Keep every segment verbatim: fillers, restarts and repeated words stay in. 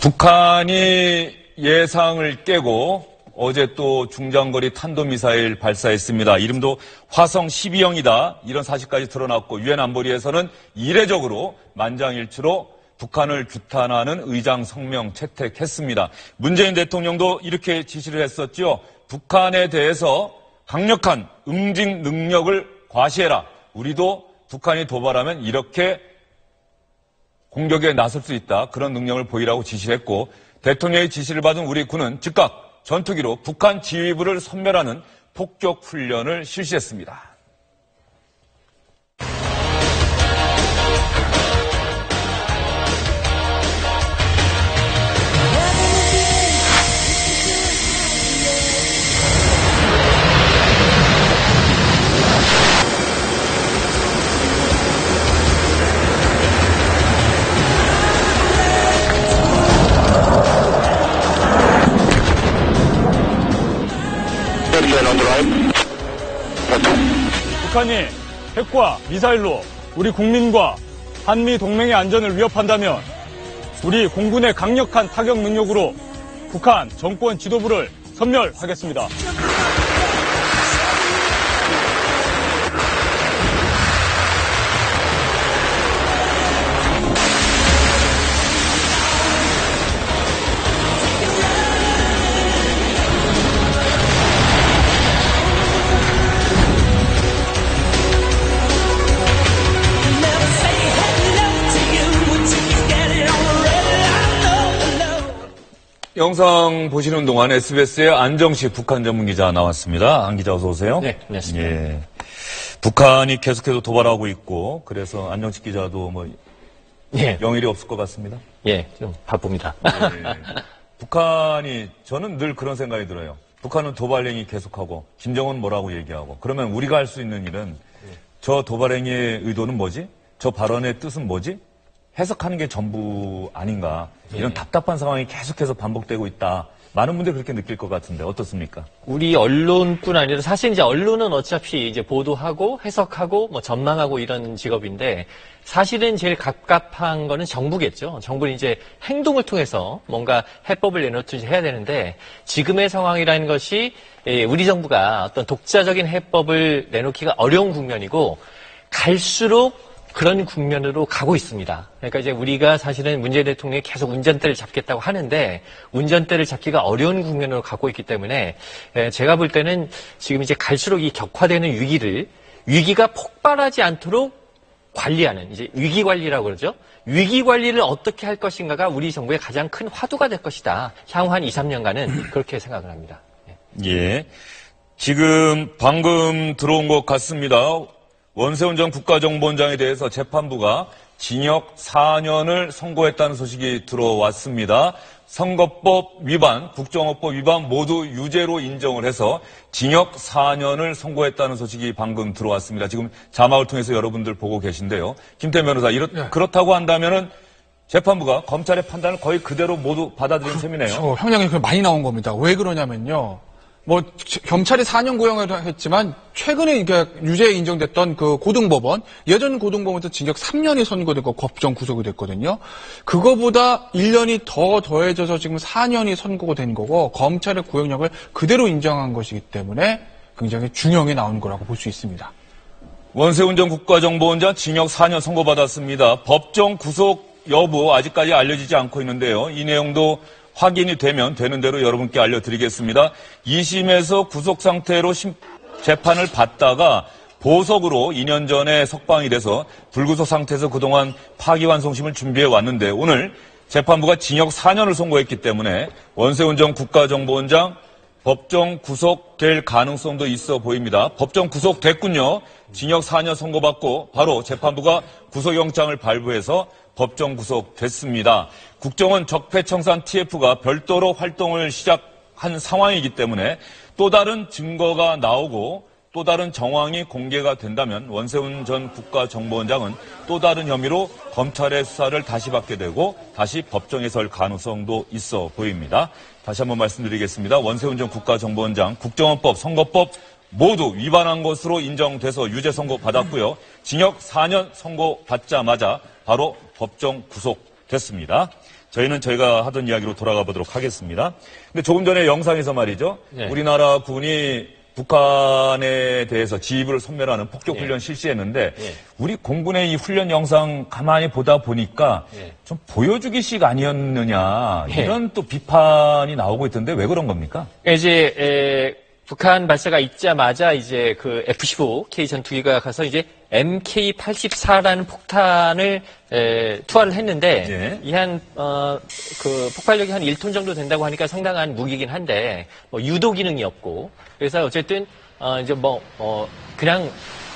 북한이 예상을 깨고 어제 또 중장거리 탄도미사일 발사했습니다. 이름도 화성 십이형이다. 이런 사실까지 드러났고 유엔 안보리에서는 이례적으로 만장일치로 북한을 규탄하는 의장 성명 채택했습니다. 문재인 대통령도 이렇게 지시를 했었죠. 북한에 대해서 강력한 응징 능력을 과시해라. 우리도 북한이 도발하면 이렇게 공격에 나설 수 있다. 그런 능력을 보이라고 지시했고 대통령의 지시를 받은 우리 군은 즉각 전투기로 북한 지휘부를 섬멸하는 폭격 훈련을 실시했습니다. 북한이 핵과 미사일로 우리 국민과 한미 동맹의 안전을 위협한다면 우리 공군의 강력한 타격 능력으로 북한 정권 지도부를 섬멸하겠습니다. 영상 보시는 동안 에스비에스의 안정식 북한 전문기자 나왔습니다. 안 기자 어서 오세요. 네, 안녕하십니까. 예. 북한이 계속해서 도발하고 있고 그래서 안정식 기자도 뭐 예. 영일이 없을 것 같습니다. 예, 좀 바쁩니다. 예. 북한이 저는 늘 그런 생각이 들어요. 북한은 도발 행위 계속하고 김정은 뭐라고 얘기하고 그러면 우리가 할 수 있는 일은 저 도발 행위의 의도는 뭐지? 저 발언의 뜻은 뭐지? 해석하는 게 전부 아닌가. 이런 예. 답답한 상황이 계속해서 반복되고 있다. 많은 분들이 그렇게 느낄 것 같은데 어떻습니까? 우리 언론뿐 아니라 사실 이제 언론은 어차피 이제 보도하고 해석하고 뭐 전망하고 이런 직업인데 사실은 제일 갑갑한 거는 정부겠죠. 정부는 이제 행동을 통해서 뭔가 해법을 내놓든지 해야 되는데 지금의 상황이라는 것이 우리 정부가 어떤 독자적인 해법을 내놓기가 어려운 국면이고 갈수록 그런 국면으로 가고 있습니다. 그러니까 이제 우리가 사실은 문재인 대통령이 계속 운전대를 잡겠다고 하는데 운전대를 잡기가 어려운 국면으로 가고 있기 때문에 제가 볼 때는 지금 이제 갈수록 이 격화되는 위기를 위기가 폭발하지 않도록 관리하는 이제 위기 관리라고 그러죠. 위기 관리를 어떻게 할 것인가가 우리 정부의 가장 큰 화두가 될 것이다. 향후 한 이, 삼 년간은 그렇게 생각을 합니다. 예. 지금 방금 들어온 것 같습니다. 원세훈 전 국가정보원장에 대해서 재판부가 징역 사 년을 선고했다는 소식이 들어왔습니다. 선거법 위반, 국정원법 위반 모두 유죄로 인정을 해서 징역 사 년을 선고했다는 소식이 방금 들어왔습니다. 지금 자막을 통해서 여러분들 보고 계신데요. 김태현 변호사, 이렇, 네. 그렇다고 한다면은 재판부가 검찰의 판단을 거의 그대로 모두 받아들인 셈이네요. 그렇죠. 형량이 많이 나온 겁니다. 왜 그러냐면요. 뭐 경찰이 사 년 구형을 했지만 최근에 이게 유죄 인정됐던 그 고등법원 예전 고등법원도 징역 삼 년이 선고되고 법정 구속이 됐거든요. 그거보다 일 년이 더 더해져서 지금 사 년이 선고가 된 거고 검찰의 구형력을 그대로 인정한 것이기 때문에 굉장히 중형이 나온 거라고 볼 수 있습니다. 원세훈 전 국가정보원장 징역 사 년 선고받았습니다. 법정 구속 여부 아직까지 알려지지 않고 있는데요. 이 내용도 확인이 되면 되는 대로 여러분께 알려드리겠습니다. 이 심에서 구속 상태로 심, 재판을 받다가 보석으로 이 년 전에 석방이 돼서 불구속 상태에서 그동안 파기환송심을 준비해 왔는데 오늘 재판부가 징역 사 년을 선고했기 때문에 원세훈 전 국가정보원장 법정 구속될 가능성도 있어 보입니다. 법정 구속됐군요. 징역 사 년 선고받고 바로 재판부가 구속영장을 발부해서 법정 구속됐습니다. 국정원 적폐청산 티에프가 별도로 활동을 시작한 상황이기 때문에 또 다른 증거가 나오고 또 다른 정황이 공개가 된다면 원세훈 전 국가정보원장은 또 다른 혐의로 검찰의 수사를 다시 받게 되고 다시 법정에 설 가능성도 있어 보입니다. 다시 한번 말씀드리겠습니다. 원세훈 전 국가정보원장 국정원법, 선거법 모두 위반한 것으로 인정돼서 유죄 선고 받았고요. 징역 사 년 선고 받자마자 바로 법정 구속됐습니다. 저희는 저희가 하던 이야기로 돌아가 보도록 하겠습니다. 근데 조금 전에 영상에서 말이죠. 네. 우리나라 군이 북한에 대해서 지휘부를 섬멸하는 폭격 네. 훈련 실시했는데 네. 우리 공군의 이 훈련 영상 가만히 보다 보니까 네. 좀 보여주기식 아니었느냐 네. 이런 또 비판이 나오고 있던데 왜 그런 겁니까? 이제 에, 북한 발사가 있자마자 이제 그 에프 십오 K 전투기가 가서 이제 엠케이 팔십사라는 폭탄을 에, 투하를 했는데 예. 이 한 어 그 폭발력이 한 일 톤 정도 된다고 하니까 상당한 무기긴 한데 뭐 유도 기능이 없고 그래서 어쨌든 어 이제 뭐 어 그냥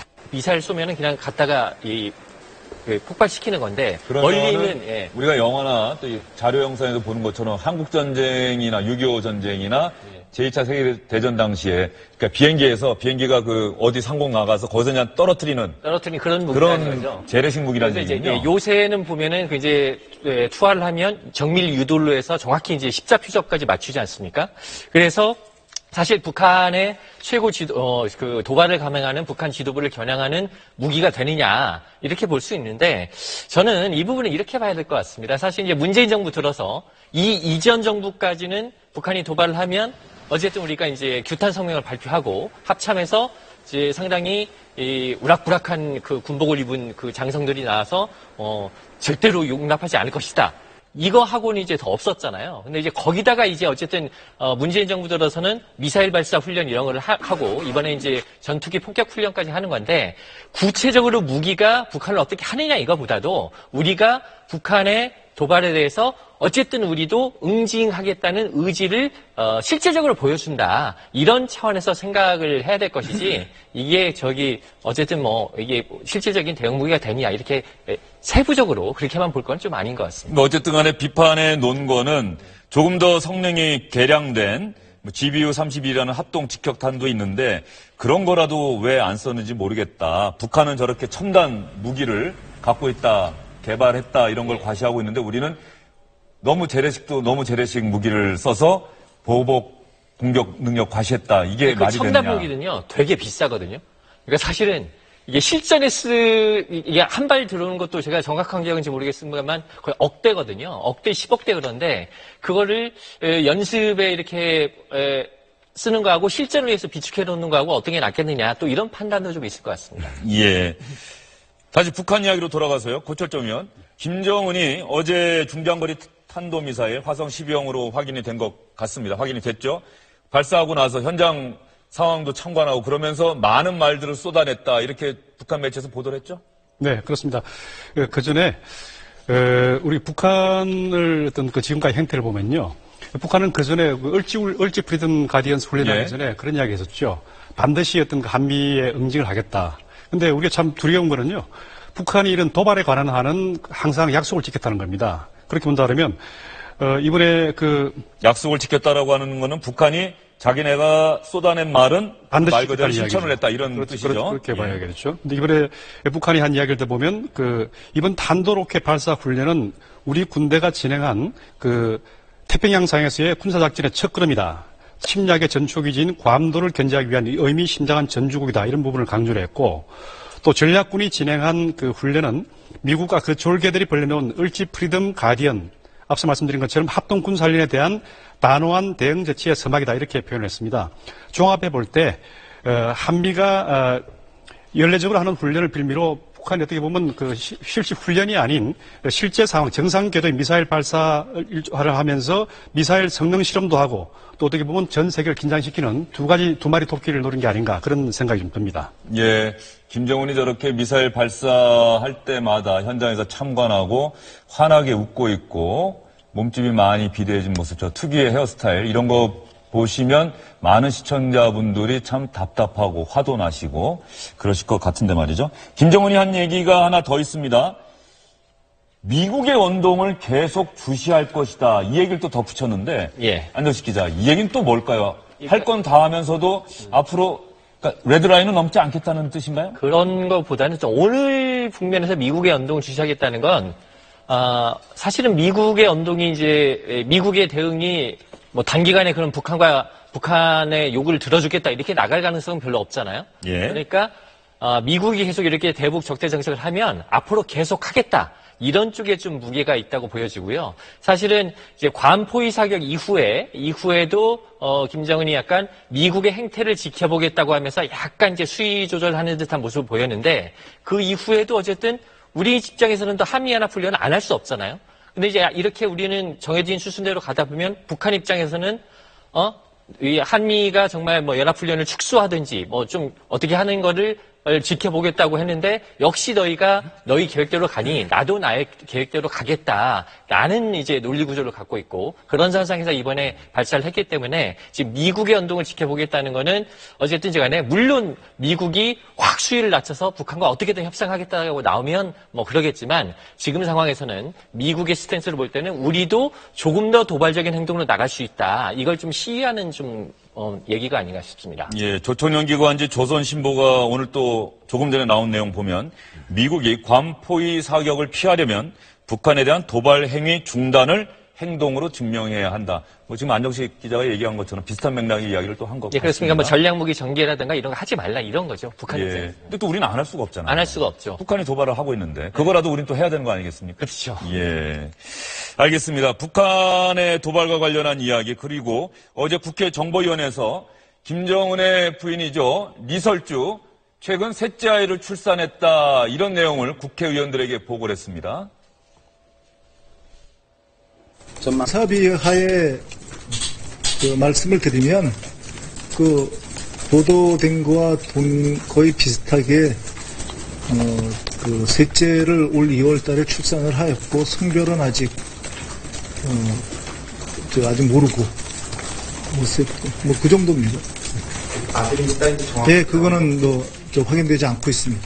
미사일 쏘면은 그냥 갖다가 이 그 폭발시키는 건데 멀리는 예. 우리가 영화나 또 이 자료 영상에서 보는 것처럼 한국 전쟁이나 육이오 전쟁이나 예. 제이 차 세계대전 당시에 그러니까 비행기에서 비행기가 그 어디 상공 나가서 거기서 그냥 떨어뜨리는 떨어뜨린 그런 무기라는 그런 거죠. 재래식 무기라는 그래서 이제 얘기군요. 예, 요새는 보면은 그 이제 예, 투하를 하면 정밀 유도로 해서 정확히 이제 십자 표적까지 맞추지 않습니까? 그래서 사실 북한의 최고 지도, 어, 그 도발을 감행하는 북한 지도부를 겨냥하는 무기가 되느냐 이렇게 볼 수 있는데 저는 이 부분을 이렇게 봐야 될 것 같습니다. 사실 이제 문재인 정부 들어서 이 이전 정부까지는 북한이 도발을 하면 어쨌든 우리가 이제 규탄 성명을 발표하고 합참에서 이제 상당히 이 우락부락한 그 군복을 입은 그 장성들이 나와서 어 절대로 용납하지 않을 것이다. 이거 하고는 이제 더 없었잖아요. 근데 이제 거기다가 이제 어쨌든 어 문재인 정부 들어서는 미사일 발사 훈련 이런 거를 하, 하고 이번에 이제 전투기 폭격 훈련까지 하는 건데 구체적으로 무기가 북한을 어떻게 하느냐 이거보다도 우리가 북한의 도발에 대해서 어쨌든 우리도 응징하겠다는 의지를 어, 실제적으로 보여준다. 이런 차원에서 생각을 해야 될 것이지 이게 저기 어쨌든 뭐 이게 실질적인 대응 무기가 되냐 이렇게 세부적으로 그렇게만 볼 건 좀 아닌 것 같습니다. 뭐 어쨌든 간에 비판의 논거는 조금 더 성능이 개량된 뭐 지비유 삼십이라는 합동 직격탄도 있는데 그런 거라도 왜 안 썼는지 모르겠다. 북한은 저렇게 첨단 무기를 갖고 있다. 개발했다 이런 걸 과시하고 있는데 우리는 너무 재래식도 너무 재래식 무기를 써서 보복 공격 능력 과시했다. 이게 그 말이 첨단 되느냐. 무기는요 되게 비싸거든요. 그러니까 사실은 이게 실전에 쓰 이게 한 발 들어오는 것도 제가 정확한 기억인지 모르겠습니다만 거의 억대거든요. 억대 십억대 그런데 그거를 에, 연습에 이렇게 에, 쓰는 거하고 실전을 위해서 비축해 놓는 거하고 어떤 게 낫겠느냐 또 이런 판단도 좀 있을 것 같습니다. 예. 다시 북한 이야기로 돌아가서요. 고철정 의원. 김정은이 어제 중장거리 탄도미사일 화성 십이형으로 확인이 된 것 같습니다. 확인이 됐죠. 발사하고 나서 현장 상황도 참관하고 그러면서 많은 말들을 쏟아냈다. 이렇게 북한 매체에서 보도를 했죠? 네, 그렇습니다. 그 전에 우리 북한을 어떤 그 지금까지 행태를 보면요. 북한은 그 전에 얼지, 얼지 프리덤 가디언스 훈련하기 예. 전에 그런 이야기 했었죠. 반드시 어떤 그 한미에 응징을 하겠다. 근데 우리가 참 두려운 거는요. 북한이 이런 도발에 관한 한은 항상 약속을 지켰다는 겁니다. 그렇게 본다 그러면, 어, 이번에 그. 약속을 지켰다라고 하는 거는 북한이 자기네가 쏟아낸 말은 반드시 말 그대로 지켰다는 실천을 이야기죠. 했다. 이런 그렇죠. 뜻이죠. 그렇게 예. 봐야겠죠. 근데 이번에 북한이 한 이야기를 들어보면 그 이번 탄도로켓 발사 훈련은 우리 군대가 진행한 그 태평양상에서의 군사작전의 첫걸음이다. 침략의 전초기지인 괌도를 견제하기 위한 의미심장한 전주국이다. 이런 부분을 강조를 했고 또 전략군이 진행한 그 훈련은 미국과 그 졸개들이 벌려놓은 을지 프리덤 가디언 앞서 말씀드린 것처럼 합동 군사훈련에 대한 단호한 대응 조치의 서막이다. 이렇게 표현을 했습니다. 종합해 볼 때 한미가 연례적으로 하는 훈련을 빌미로 북한이 어떻게 보면 그 실시 훈련이 아닌 실제 상황, 정상 궤도의 미사일 발사를 하면서 미사일 성능 실험도 하고 또 어떻게 보면 전 세계를 긴장시키는 두 가지, 두 마리 토끼를 노린 게 아닌가 그런 생각이 좀 듭니다. 예. 김정은이 저렇게 미사일 발사할 때마다 현장에서 참관하고 환하게 웃고 있고 몸집이 많이 비대해진 모습, 저 특유의 헤어스타일 이런 거 보시면 많은 시청자분들이 참 답답하고 화도 나시고 그러실 것 같은데 말이죠. 김정은이 한 얘기가 하나 더 있습니다. 미국의 원동을 계속 주시할 것이다. 이 얘기를 또 덧붙였는데 예. 안정식 기자, 이 얘기는 또 뭘까요? 할 건 다 하면서도 앞으로 그러니까 레드라인은 넘지 않겠다는 뜻인가요? 그런 것보다는 좀 오늘 국면에서 미국의 연동을 주시하겠다는 건 아, 사실은 미국의 연동이 이제 미국의 대응이 뭐 단기간에 그런 북한과 북한의 요구를 들어주겠다 이렇게 나갈 가능성은 별로 없잖아요. 예. 그러니까 아, 미국이 계속 이렇게 대북 적대 정책을 하면 앞으로 계속 하겠다. 이런 쪽에 좀 무게가 있다고 보여지고요. 사실은 이제 괌 포위 사격 이후에 이후에도 어, 김정은이 약간 미국의 행태를 지켜보겠다고 하면서 약간 이제 수위 조절하는 듯한 모습을 보였는데 그 이후에도 어쨌든 우리 입장에서는 또 한미 연합 훈련을 안 할 수 없잖아요. 근데 이제 이렇게 우리는 정해진 수순대로 가다 보면 북한 입장에서는 어, 이 한미가 정말 뭐 연합훈련을 축소하든지 뭐 좀 어떻게 하는 거를 지켜보겠다고 했는데 역시 너희가 너희 계획대로 가니 나도 나의 계획대로 가겠다라는 이제 논리 구조를 갖고 있고 그런 선상에서 이번에 발사를 했기 때문에 지금 미국의 연동을 지켜보겠다는 거는 어쨌든 간에 물론 미국이 확 수위를 낮춰서 북한과 어떻게든 협상하겠다고 나오면 뭐 그러겠지만 지금 상황에서는 미국의 스탠스를 볼 때는 우리도 조금 더 도발적인 행동으로 나갈 수 있다. 이걸 좀 시위하는 좀 어, 얘기가 아닌가 싶습니다. 예, 조총연기관지 조선신보가 오늘 또 조금 전에 나온 내용 보면 미국이 괌 포위 사격을 피하려면 북한에 대한 도발 행위 중단을 행동으로 증명해야 한다. 뭐 지금 안정식 기자가 얘기한 것처럼 비슷한 맥락의 이야기를 또 한 것 같습니다. 예, 그렇습니까? 뭐 전략무기 전개라든가 이런 거 하지 말라 이런 거죠. 북한 입장에서. 예. 근데 또 우리는 안 할 수가 없잖아요. 안 할 수가 없죠. 북한이 도발을 하고 있는데 그거라도 우리는 또 해야 되는 거 아니겠습니까? 그렇죠. 예. 알겠습니다. 북한의 도발과 관련한 이야기 그리고 어제 국회 정보위원회에서 김정은의 부인이죠. 리설주 최근 셋째 아이를 출산했다 이런 내용을 국회의원들에게 보고를 했습니다. 사비하에 그 말씀을 드리면 그 보도된 거와 동, 거의 비슷하게 어, 그 셋째를 올 이월 달에 출산을 하였고 성별은 아직 어, 저 아직 모르고 뭐 그 정도입니다. 아들인지 딸인지 정확히 네, 그거는 뭐 저 확인되지 않고 있습니다.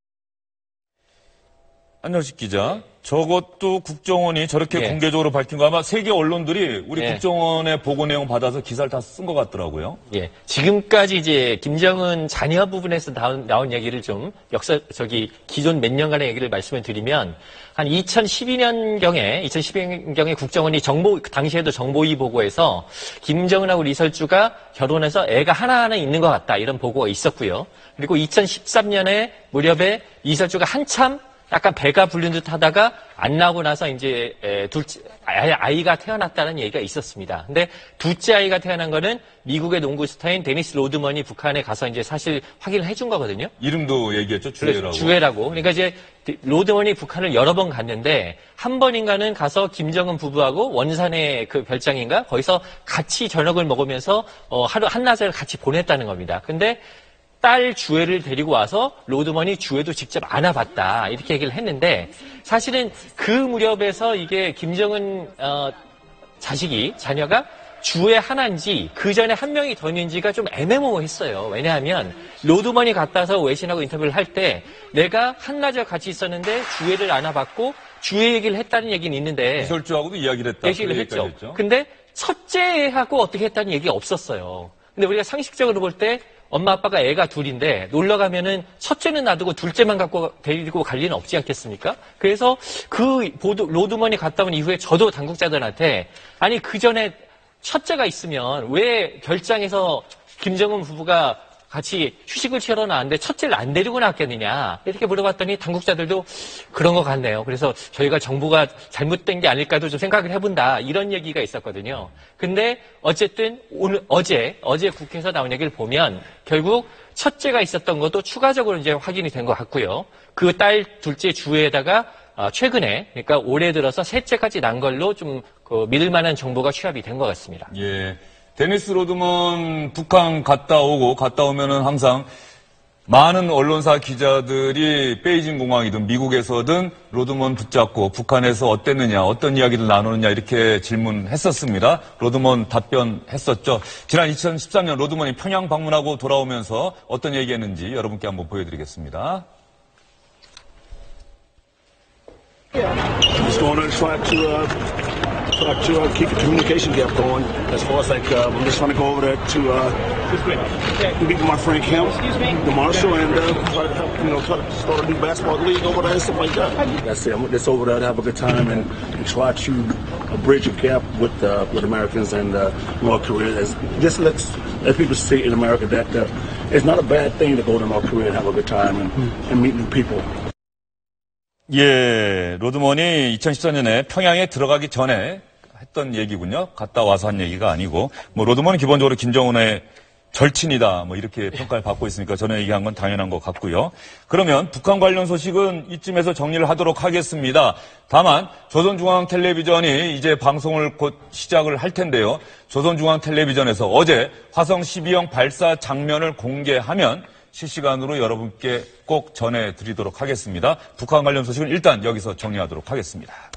안정식 기자, 저것도 국정원이 저렇게 예. 공개적으로 밝힌 거 아마 세계 언론들이 우리 예. 국정원의 보고 내용 받아서 기사를 다 쓴 것 같더라고요. 예. 지금까지 이제 김정은 자녀 부분에서 나온, 나온 얘기를 좀 역사, 저기 기존 몇 년간의 얘기를 말씀을 드리면 한 이천십이 년경에, 이천십이 년경에 국정원이 정보, 당시에도 정보위 보고에서 김정은하고 리설주가 결혼해서 애가 하나하나 있는 것 같다. 이런 보고가 있었고요. 그리고 이천십삼 년에 무렵에 리설주가 한참 약간 배가 불린 듯 하다가 안 나오고 나서 이제 둘째 아이가 태어났다는 얘기가 있었습니다. 근데 둘째 아이가 태어난 거는 미국의 농구 스타인 데니스 로드먼이 북한에 가서 이제 사실 확인을 해준 거거든요. 이름도 얘기했죠, 주애라고. 주애라고. 그러니까 이제 로드먼이 북한을 여러 번 갔는데 한 번인가는 가서 김정은 부부하고 원산의 그 별장인가 거기서 같이 저녁을 먹으면서 어, 하루 한낮을 같이 보냈다는 겁니다. 근데 딸 주애를 데리고 와서 로드먼이 주애도 직접 안아봤다 이렇게 얘기를 했는데 사실은 그 무렵에서 이게 김정은 어, 자식이 자녀가 주애 하나인지 그 전에 한 명이 더 있는지가 좀 애매모호했어요. 왜냐하면 로드먼이 갔다 와서 외신하고 인터뷰를 할 때 내가 한낮에 같이 있었는데 주애를 안아봤고 주애 얘기를 했다는 얘기는 있는데 리설주하고도 이야기를 했다. 얘기를 했죠. 했죠. 근데 첫째하고 어떻게 했다는 얘기가 없었어요. 근데 우리가 상식적으로 볼 때 엄마 아빠가 애가 둘인데 놀러 가면은 첫째는 놔두고 둘째만 갖고 데리고 갈 리는 없지 않겠습니까? 그래서 그 보도 로드먼이 갔다 온 이후에 저도 당국자들한테 아니 그 전에 첫째가 있으면 왜 별장에서 김정은 부부가 같이 휴식을 취하러 나왔는데 첫째를 안 데리고 나왔겠느냐 이렇게 물어봤더니 당국자들도 그런 것 같네요. 그래서 저희가 정부가 잘못된 게 아닐까도 좀 생각을 해본다 이런 얘기가 있었거든요. 근데 어쨌든 오늘 어제 어제 국회에서 나온 얘기를 보면 결국 첫째가 있었던 것도 추가적으로 이제 확인이 된 것 같고요. 그 딸 둘째 주에다가 최근에 그러니까 올해 들어서 셋째까지 난 걸로 좀 그 믿을 만한 정보가 취합이 된 것 같습니다. 예. 데니스 로드먼 북한 갔다 오고 갔다 오면은 항상 많은 언론사 기자들이 베이징 공항이든 미국에서든 로드먼 붙잡고 북한에서 어땠느냐, 어떤 이야기를 나누느냐 이렇게 질문했었습니다. 로드먼 답변했었죠. 지난 이천십삼 년 로드먼이 평양 방문하고 돌아오면서 어떤 얘기했는지 여러분께 한번 보여드리겠습니다. Just going to try to uh, try to uh, keep the communication gap going. As far as like, uh, I'm just trying to go over there to uh, meet with my friend Kemp, the Marshall, and uh, try to help, you know, try to start a new basketball league over there and stuff like that. That's it. I'm just over there to have a good time and, and try to uh, bridge a gap with uh, with Americans and uh, North Korea. As, just let's let people see in America that uh, it's not a bad thing to go to North Korea and have a good time and, and meet new people. 예, 로드먼이 이천십사 년에 평양에 들어가기 전에 했던 얘기군요. 갔다 와서 한 얘기가 아니고, 뭐 로드먼은 기본적으로 김정은의 절친이다, 뭐 이렇게 평가를 받고 있으니까 전에 얘기한 건 당연한 것 같고요. 그러면 북한 관련 소식은 이쯤에서 정리를 하도록 하겠습니다. 다만 조선중앙텔레비전이 이제 방송을 곧 시작을 할 텐데요. 조선중앙텔레비전에서 어제 화성 십이 형 발사 장면을 공개하면 실시간으로 여러분께 꼭 전해드리도록 하겠습니다. 북한 관련 소식은 일단 여기서 정리하도록 하겠습니다.